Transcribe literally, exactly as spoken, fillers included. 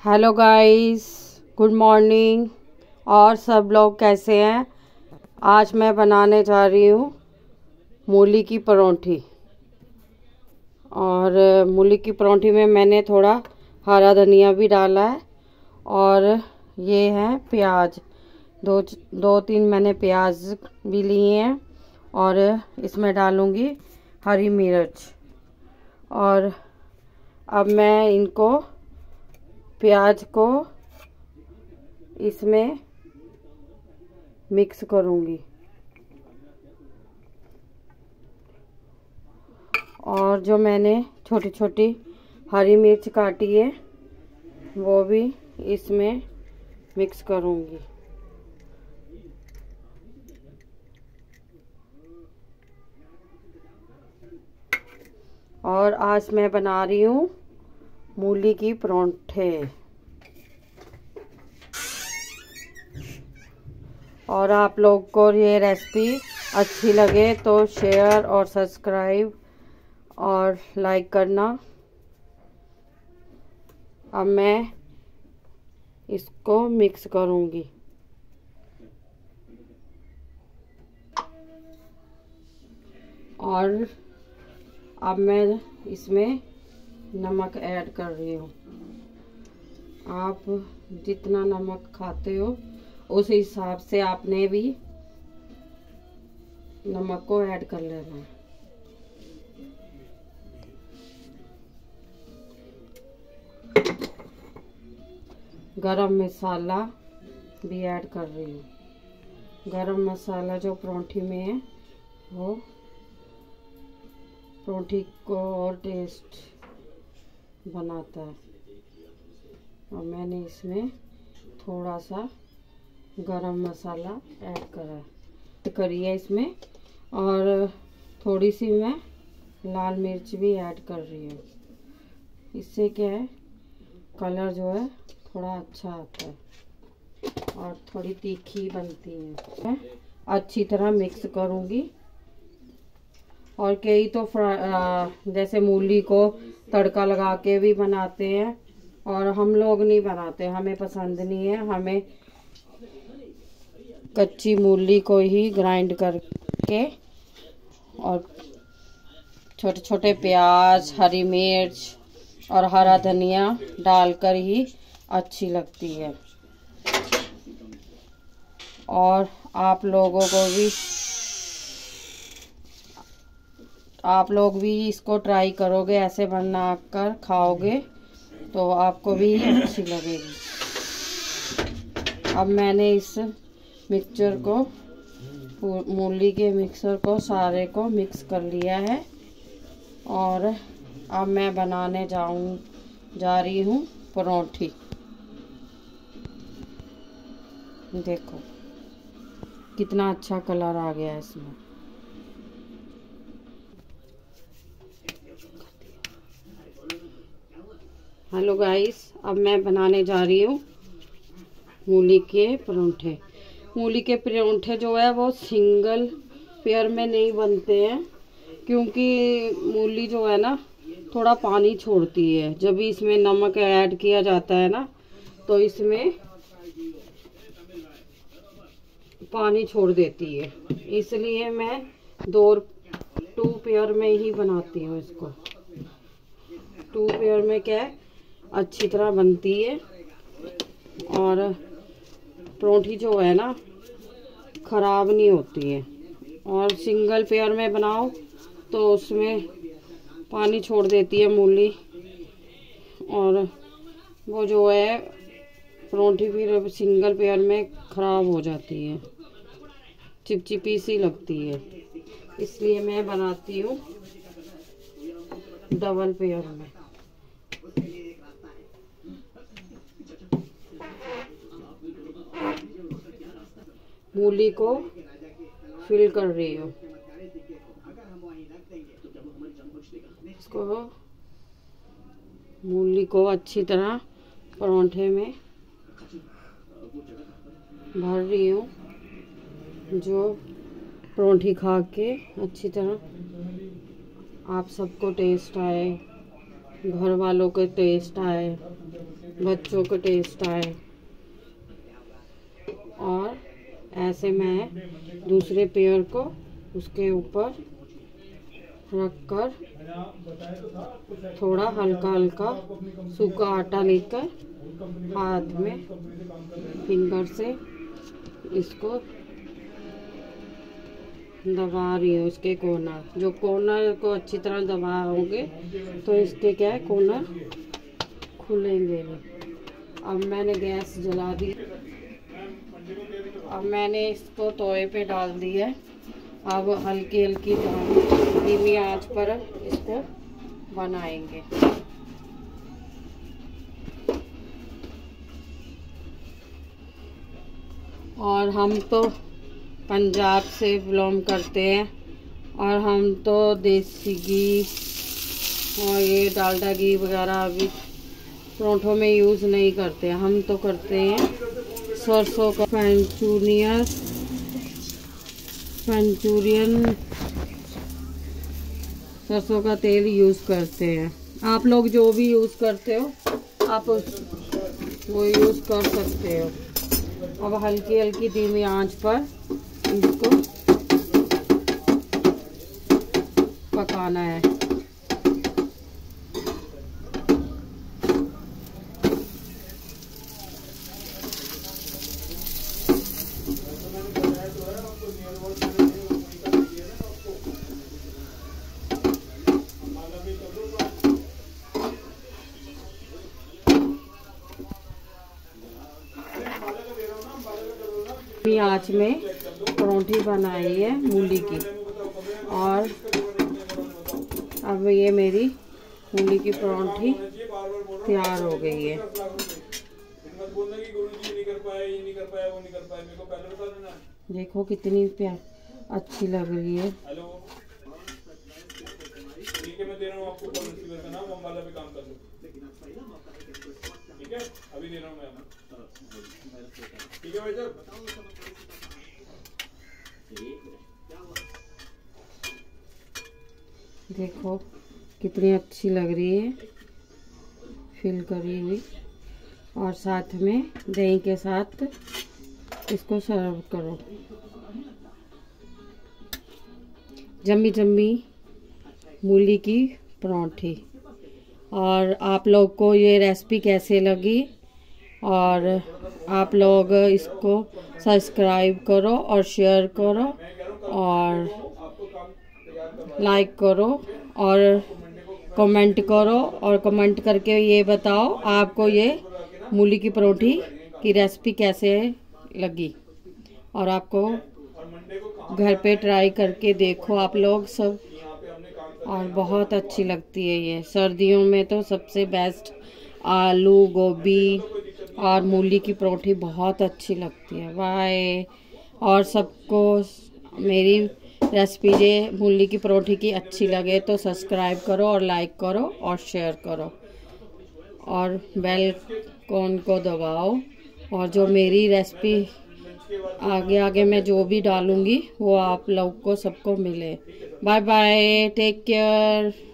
Hello guys, good morning. और सब लोग कैसे हैं? आज मैं बनाने जा रही हूँ मूली की परोंठी। और मूली की परोंठी में मैंने थोड़ा हरा धनिया भी डाला है। और ये है प्याज, दो दो तीन मैंने प्याज भी लिए हैं। और इसमें डालूँगी हरी मिर्च। और अब मैं इनको प्याज को इसमें मिक्स करूँगी। और जो मैंने छोटी छोटी हरी मिर्च काटी है वो भी इसमें मिक्स करूँगी। और आज मैं बना रही हूँ मूली की परोंठे। और आप लोग को ये रेसिपी अच्छी लगे तो शेयर और सब्सक्राइब और लाइक करना। अब मैं इसको मिक्स करूँगी। और अब मैं इसमें नमक ऐड कर रही हूँ। आप जितना नमक खाते हो उस हिसाब से आपने भी नमक को ऐड कर लेना है। गरम मसाला भी ऐड कर रही हूँ। गरम मसाला जो परोंठी में है वो परोंठी को और टेस्ट बनाता है। और मैंने इसमें थोड़ा सा गरम मसाला ऐड करा है करी है इसमें। और थोड़ी सी मैं लाल मिर्च भी ऐड कर रही हूँ। इससे क्या है, कलर जो है थोड़ा अच्छा आता है और थोड़ी तीखी बनती है। मैं अच्छी तरह मिक्स करूँगी। और कई तो जैसे मूली को तड़का लगा के भी बनाते हैं, और हम लोग नहीं बनाते, हमें पसंद नहीं है। हमें कच्ची मूली को ही ग्राइंड करके और छोटे छोटे प्याज, हरी मिर्च और हरा धनिया डालकर ही अच्छी लगती है। और आप लोगों को भी आप लोग भी इसको ट्राई करोगे, ऐसे बनाकर खाओगे तो आपको भी अच्छी लगेगी। अब मैंने इस मिक्सचर को, मूली के मिक्सर को सारे को मिक्स कर लिया है। और अब मैं बनाने जाऊँ जा रही हूँ परोंठी। देखो कितना अच्छा कलर आ गया है इसमें। हेलो गाइस, अब मैं बनाने जा रही हूँ मूली के परोंठे। मूली के परोंठे जो है वो सिंगल पेयर में नहीं बनते हैं, क्योंकि मूली जो है ना थोड़ा पानी छोड़ती है। जब भी इसमें नमक ऐड किया जाता है ना तो इसमें पानी छोड़ देती है। इसलिए मैं दो टू पेयर में ही बनाती हूँ इसको। टू पेयर में क्या है, अच्छी तरह बनती है। और परोंठी जो है ना ख़राब नहीं होती है। और सिंगल पेयर में बनाओ तो उसमें पानी छोड़ देती है मूली, और वो जो है परोंठी फिर सिंगल पेयर में ख़राब हो जाती है, चिपचिपी सी लगती है। इसलिए मैं बनाती हूँ डबल पेयर में। मूली को फिल कर रही हूँ। इसको मूली को अच्छी तरह परोंठे में भर रही हूँ, जो परोंठी खा के अच्छी तरह आप सबको टेस्ट आए, घर वालों के टेस्ट आए। बच्चों को टेस्ट आए। और ऐसे मैं दूसरे पेयर को उसके ऊपर रखकर थोड़ा हल्का हल्का सूखा आटा लेकर हाथ में फिंगर से इसको दबा रही हूँ। इसके कॉर्नर, जो कॉर्नर को अच्छी तरह दबाओगे तो इसके क्या है, कॉर्नर खुलेंगे भी। अब मैंने गैस जला दी। अब मैंने इसको तवे पे डाल दी है। अब हल्की हल्की धीमी आंच पर इसको बनाएंगे। और हम तो पंजाब से बिलोंग करते हैं और हम तो देसी घी और ये डालडा घी वगैरह अभी परोठों में यूज़ नहीं करते। हम तो करते हैं सरसों का मैंचूरियन मैंचूरियन सरसों का तेल यूज़ करते हैं। आप लोग जो भी यूज़ करते हो आप उस वो यूज़ कर सकते हो। अब हल्की हल्की धीमी आंच पर इसको पकाना है। आंच में परोठी बनाई है मूली की। और अब ये मेरी मूली की परोठी तैयार हो गई है। देखो कितनी प्यार अच्छी लग रही है। ठीक है, मैं दे रहा हूँ आपको कॉल रिसीवर का नाम, अम्बाला पे काम कर लो। ठीक है, अभी दे रहा हूँ मैं। ठीक है भाई साहब। देखो कितनी अच्छी लग रही है, फिल करी हुई। और साथ में दही के साथ इसको सर्व करो। जम्मी जम्मी मूली की परोठी। और आप लोग को ये रेसिपी कैसे लगी, और आप लोग इसको सब्सक्राइब करो और शेयर करो और लाइक करो और कमेंट करो। और कमेंट करके ये बताओ आपको ये मूली की परोठी की रेसिपी कैसे लगी। और आपको घर पे ट्राई करके देखो आप लोग सब, और बहुत अच्छी लगती है ये। सर्दियों में तो सबसे बेस्ट आलू गोभी और मूली की परोठी बहुत अच्छी लगती है। बाय। और सबको मेरी रेसिपी ये मूली की परोठी की अच्छी लगे तो सब्सक्राइब करो और लाइक करो और शेयर करो और बेल आइकन को दबाओ। और जो मेरी रेसिपी आगे आगे मैं जो भी डालूंगी वो आप लोग को सबको मिले। Bye bye, take care.